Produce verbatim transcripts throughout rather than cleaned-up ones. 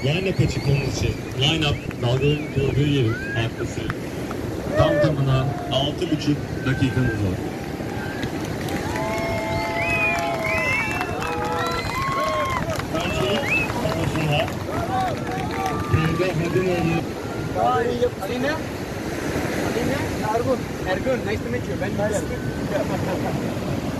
line-up'a çıkmamız için, line-up dalgaların durduğu yerin arkası. Tam tamına altı buçuk dakikamız var. Öncelik kapısına Feride Hadinoğlu. Adin ya? Adin ya? Ergun. Ergun, nice to meet you. Ben nice to meet you.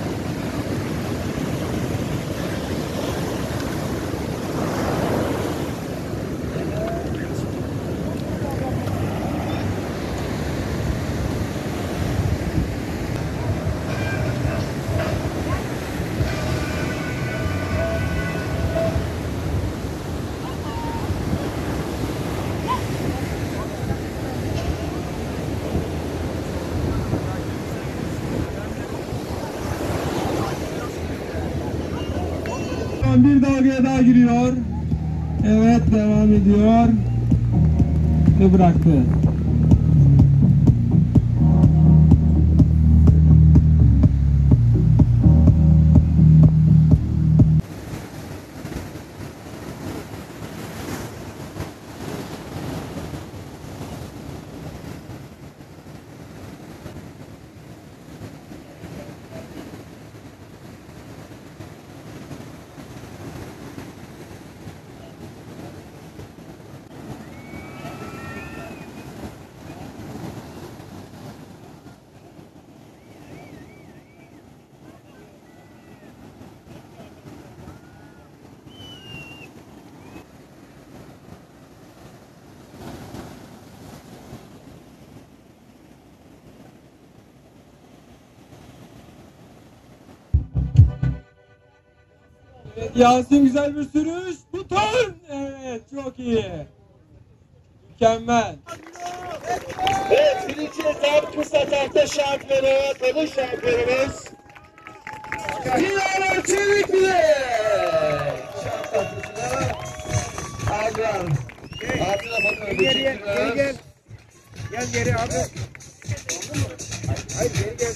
Bir dalgaya daha giriyor. Evet, devam ediyor. Ve bıraktı. Evet, Yasin güzel bir sürüş. Buton. Evet, çok iyi. Mükemmel. Evet, birinci etap kısa tahta şampiyonu, kadın şampiyonumuz Dilara Çevikli. Şart tahtasına Agran. Altına bakın. Geri gel, geri gel. Gel geri abi. Hayır, geri gel.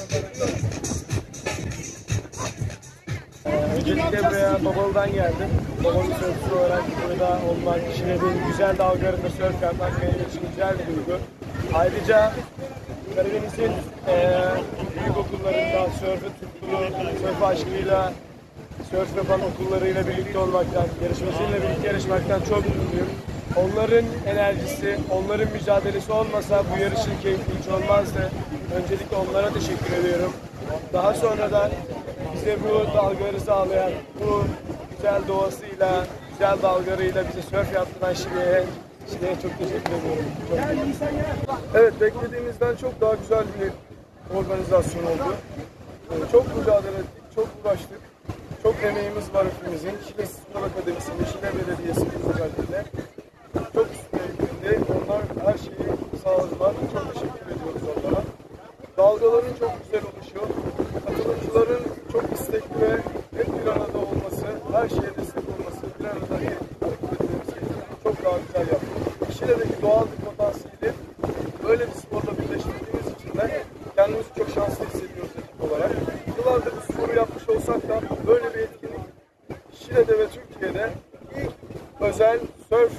Öncelikle buraya Babalı'dan geldim. Babalı sörfçü olarak burada olmak, Şile'nin güzel dalgalarında sörf yapmak benim için güzel bir duygu. Ayrıca Karadeniz'in e, büyük okullarında sörfü tutkulu, sörf aşkıyla, sörf yapan okullarıyla birlikte olmaktan, yarışmasıyla birlikte yarışmaktan çok mutluyum. Onların enerjisi, onların mücadelesi olmasa bu yarışın keyfi hiç olmazdı. Öncelikle onlara teşekkür ediyorum. Daha sonra da bize bu dalgaları sağlayan, bu güzel doğasıyla, güzel dalgalarıyla bize sörf yaptıran Şile'ye, Şile'ye çok teşekkür ediyorum. Çok evet, beklediğimizden çok daha güzel bir organizasyon oldu. Çok mücadele ettik, çok uğraştık. Çok emeğimiz var hepimizin. Şile Spor Akademisi'nin, Şile Belediyesi'nin özellikle. Çok üstüne onlar her şeyi sağladılar. Çok teşekkür ediyoruz onlara. Dalgaların çok güzel oluşu, katılımcıların çok istekli ve hep bir arada olması, her şeye destek olması, bir arada hareket etmemizi çok daha güzel yaptı. Şile'deki doğal bir potansiyeli böyle bir sporla birleştirdiğimiz için de kendimizi çok şanslı hissediyoruz ekip olarak. Yıllardır bu sporu yapmış olsak da böyle bir etkinlik Şile'de ve Türkiye'de ilk özel sörf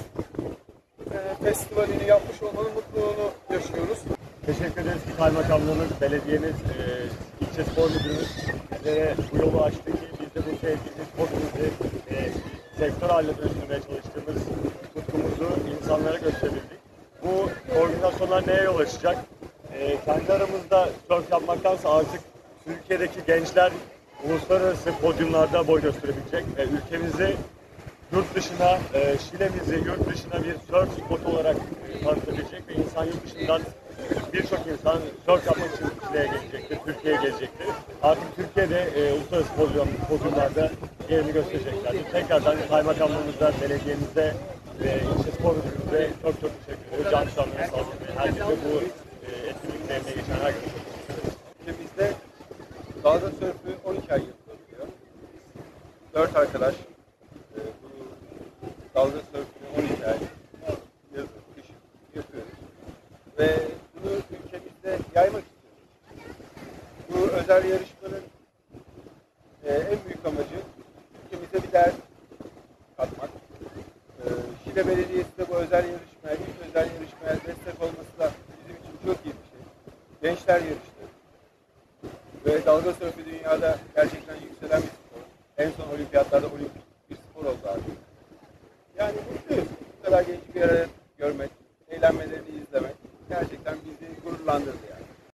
e, festivalini yapmış olmanın mutluluğunu yaşıyoruz. Teşekkür ederiz ki kaymakamlığımız, belediyemiz, e, ilçe spor müdürümüz bizlere bu yolu açtı ki biz de bu sevgili sporumuzu e, sektör haline dönüştürmeye çalıştığımız tutkumuzu insanlara gösterebildik. Bu organizasyonlar neye yol açacak? E, kendi aramızda sörf yapmaktansa artık Türkiye'deki gençler uluslararası podyumlarda boy gösterebilecek ve ülkemizi yurt dışına, e, Şile'mizi yurt dışına bir sörf spotu olarak e, tanıtabilecek ve insan yurt dışından birçok insan sörf yapmak için Şile'ye gelecektir, Türkiye'ye gelecektir. Artık Türkiye'de e, uluslararası podyum, podyumlarda yerini göstereceklerdir. Tekrardan kaymakamlığımıza, belediyemize ve ilçe spor müdürümüze çok çok teşekkür ediyoruz. Can Tutanlı'ya sağlık ve herkese bu e, etkinlikle emeği geçen herkese çok teşekkür ederiz. Ülkemizde dalga sörfü on iki ay yapılıyor. Dört arkadaş e, bu dalga sörfünü on iki ay yazın, kışın yapıyoruz. Ve bunu ülkemizde yaymak istiyoruz. Bu özel yarışmanın e, en büyük amacı ülkemize bir değer katmak. E, Şile Belediyesi de bu özel yarışmaya, ilk özel yarışmaya destek olması da bizim için çok iyi bir şey. Gençler yarıştı. Ve dalga sörfü dünyada gerçekten yükselen bir spor. En son olimpiyatlarda olimpik bir spor oldu artık. Yani mutluyuz. Bu kadar genç bir araya görmek, eğlenmelerini izlemek gerçekten bizi gururlandırdı yani.